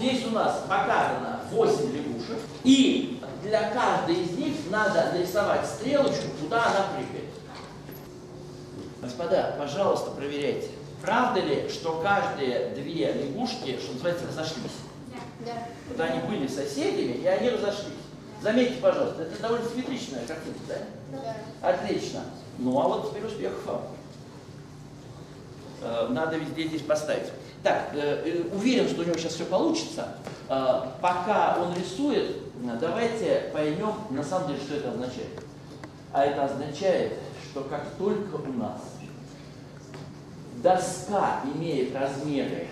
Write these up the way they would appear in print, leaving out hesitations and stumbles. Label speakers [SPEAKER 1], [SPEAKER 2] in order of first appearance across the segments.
[SPEAKER 1] здесь у нас показано 8 лягушек, и для каждой из них надо нарисовать стрелочку, куда она прыгает. Господа, пожалуйста, проверяйте. Правда ли, что каждые две лягушки, что называется, разошлись?
[SPEAKER 2] Да.
[SPEAKER 1] Вот они были соседями, и они разошлись. Заметьте, пожалуйста, это довольно симметричная картинка, да?
[SPEAKER 2] Да.
[SPEAKER 1] Отлично. Ну, а вот теперь успехов вам. Надо везде здесь поставить. Так, уверен, что у него сейчас все получится. Пока он рисует, давайте поймем, на самом деле, что это означает. А это означает, что как только у нас доска имеет размеры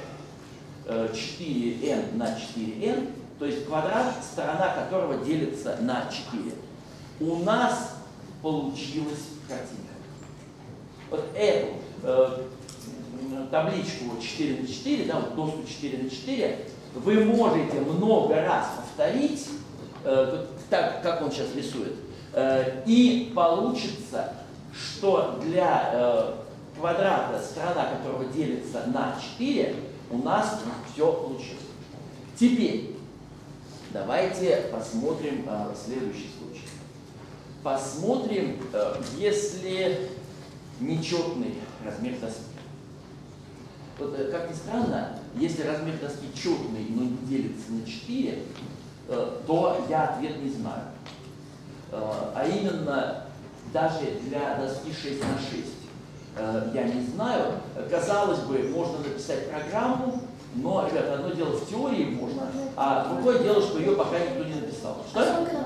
[SPEAKER 1] 4n на 4n, то есть квадрат, сторона которого делится на 4, у нас получилась картинка. Вот эту табличку 4 на 4, да, вот доску 4 на 4, вы можете много раз повторить, так, как он сейчас рисует, и получится, что для квадрата, сторона которого делится на 4, у нас все получилось. Теперь давайте посмотрим следующий случай. Посмотрим, если нечетный размер доски. Вот, как ни странно, если размер доски четный, но не делится на 4, то я ответ не знаю. А именно, даже для доски 6 на 6 я не знаю. Казалось бы, можно написать программу, но, ребята, одно дело в теории можно, а другое дело, что ее пока никто не написал. Что?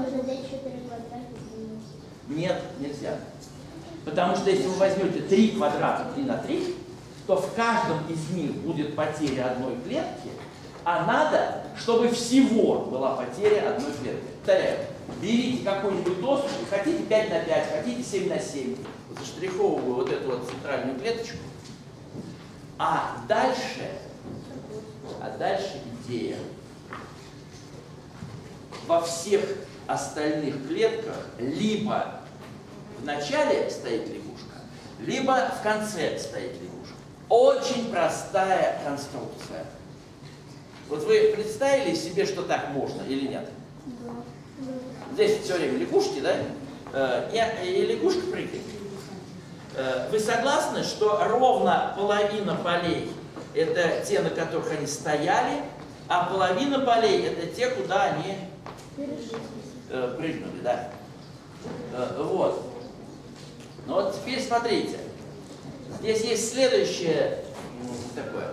[SPEAKER 1] Нет, нельзя. Потому что если вы возьмете 3 квадрата 3 на 3, то в каждом из них будет потеря одной клетки, а надо, чтобы всего была потеря одной клетки. Повторяю, берите какую-нибудь доску, хотите 5 на 5, хотите 7 на 7, заштриховываю вот эту вот центральную клеточку, а дальше идея. Во всех остальных клетках либо в начале стоит лягушка, либо в конце стоит лягушка. Очень простая конструкция. Вот вы представили себе, что так можно или нет?
[SPEAKER 2] Да.
[SPEAKER 1] Здесь все время лягушки, да? И лягушка прыгает. Вы согласны, что ровно половина полей – это те, на которых они стояли, а половина полей – это те, куда они прыгнули, да? Вот. Ну вот теперь смотрите. Здесь есть следующее такое.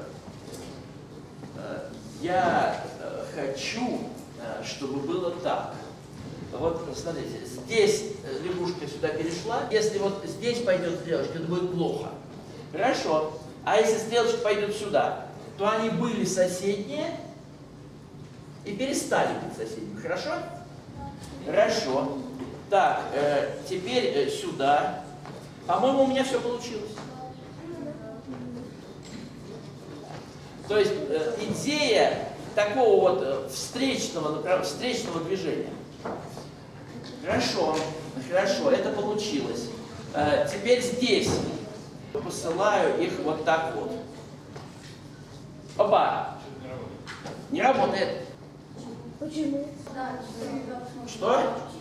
[SPEAKER 1] Я хочу, чтобы было так. Вот, смотрите, здесь лягушка сюда перешла. Если вот здесь пойдет стрелочка, это будет плохо. Хорошо. А если стрелочка пойдет сюда, то они были соседние и перестали быть соседними. Хорошо? Хорошо. Так, теперь сюда. По-моему, у меня все получилось. То есть идея такого вот встречного движения. Хорошо, хорошо, это получилось. Теперь здесь посылаю их вот так вот. Опа! Не работает.
[SPEAKER 2] Почему?
[SPEAKER 1] Что?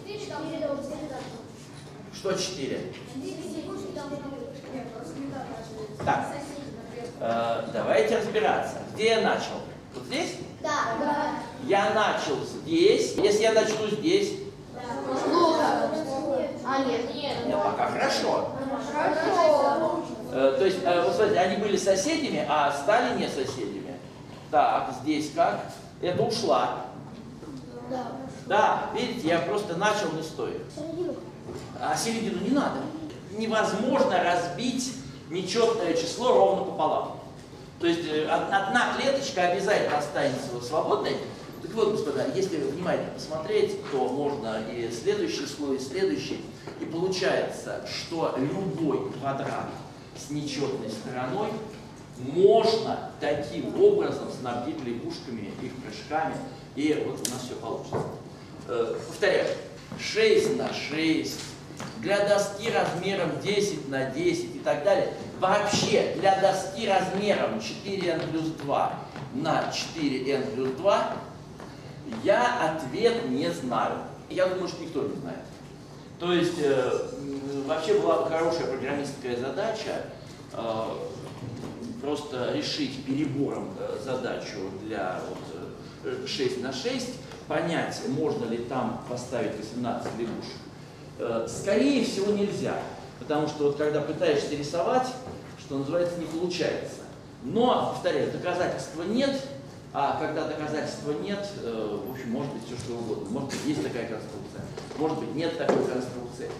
[SPEAKER 1] Что 4? Так. Давайте разбираться. Где я начал? Вот здесь?
[SPEAKER 2] Да.
[SPEAKER 1] Я начал здесь. Если я начну здесь,
[SPEAKER 2] Нет.
[SPEAKER 1] пока хорошо.
[SPEAKER 2] Хорошо.
[SPEAKER 1] То есть, вот смотрите, они были соседями, а стали не соседями. Так, здесь как? Это ушла.
[SPEAKER 2] Да.
[SPEAKER 1] Да, видите, я просто начал не стоя. А середину не надо. Невозможно разбить нечетное число ровно пополам. То есть одна клеточка обязательно останется свободной. Так вот, господа, если внимательно посмотреть, то можно и следующий слой, и следующий. И получается, что любой квадрат с нечетной стороной можно таким образом снабдить лягушками, их прыжками, и вот у нас все получится. Повторяю, 6 на 6, для доски размером 10 на 10 и так далее. Вообще, для доски размером 4n плюс 2 на 4n плюс 2, я ответ не знаю. Я думаю, что никто не знает. То есть вообще была бы хорошая программистская задача просто решить перебором задачу для вот, 6 на 6, понять, можно ли там поставить 18 лягушек. Скорее всего нельзя, потому что вот когда пытаешься рисовать, что называется, не получается. Но, повторяю, доказательства нет, а когда доказательства нет, в общем, может быть все что угодно. Может быть есть такая конструкция, может быть нет такой конструкции.